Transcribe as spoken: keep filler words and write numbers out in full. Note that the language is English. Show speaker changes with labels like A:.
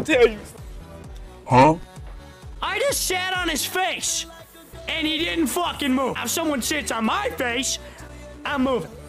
A: tell you.
B: Huh?
C: I just sat on his face, and he didn't fucking move. Now, if someone sits on my face, I'm moving.